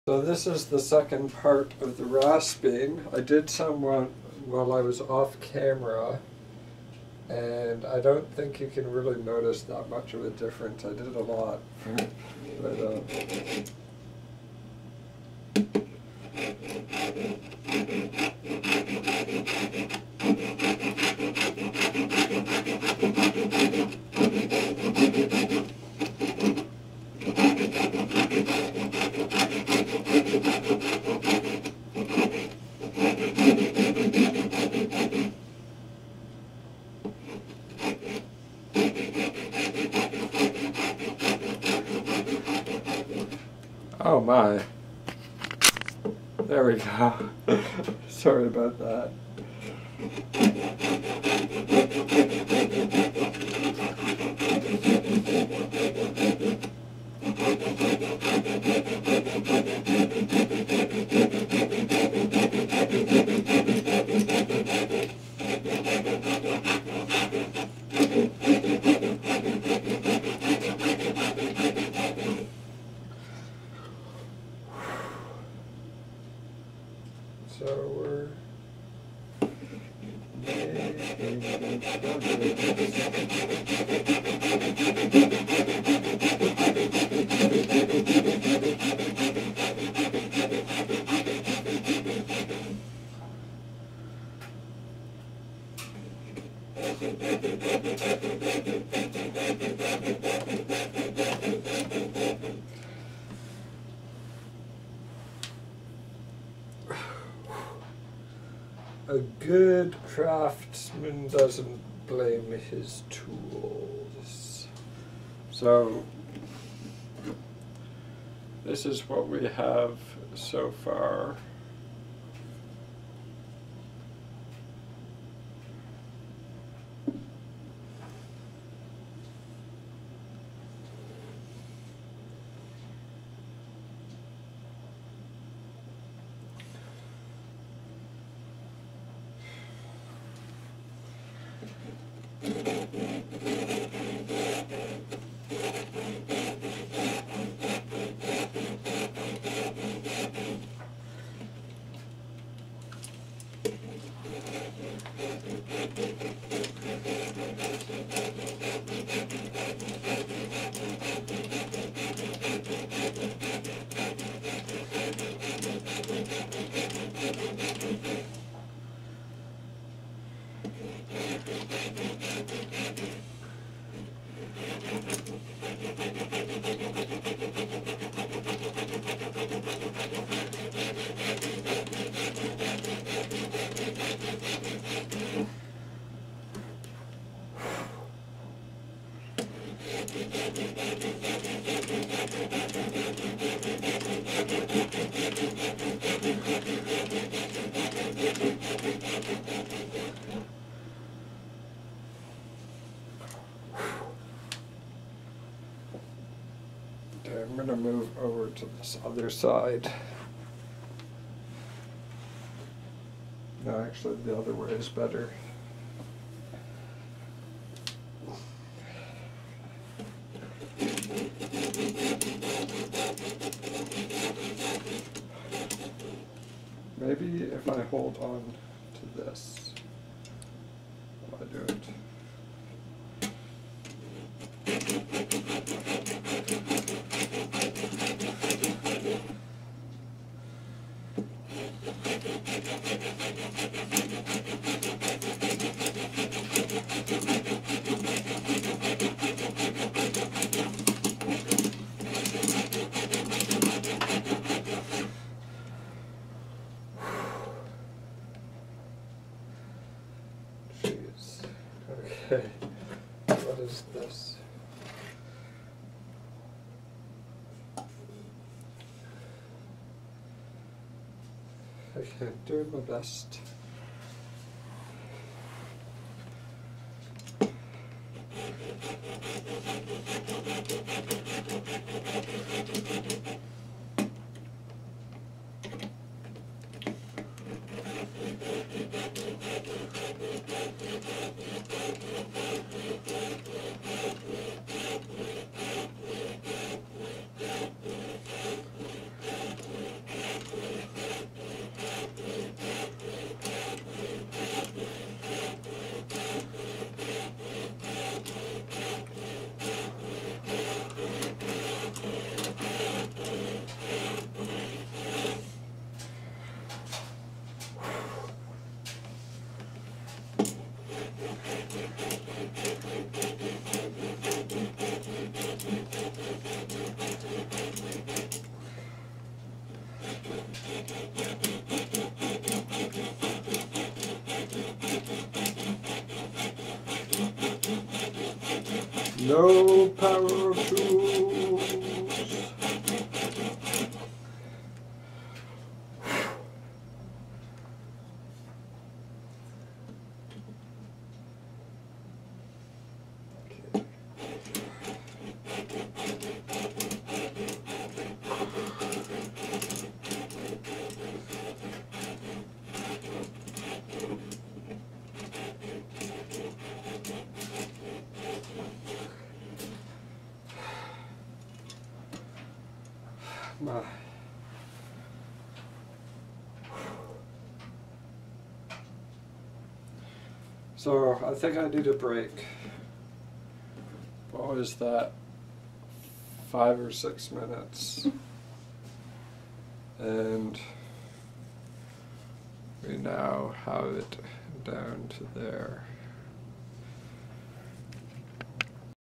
So this is the second part of the rasping. I did some while I was off camera, and I don't think you can really notice that much of a difference. I did a lot. But, oh my. There we go. Sorry about that. So we're making a good craftsman doesn't blame his tools. So this is what we have so far. Okay, I'm going to move over to this other side. No, actually the other way is better. Maybe if I hold on to this while I do it. Jeez. Okay. What is this? Okay, doing my best. No power tools. My. So I think I need a break. What was that? 5 or 6 minutes. And we now have it down to there.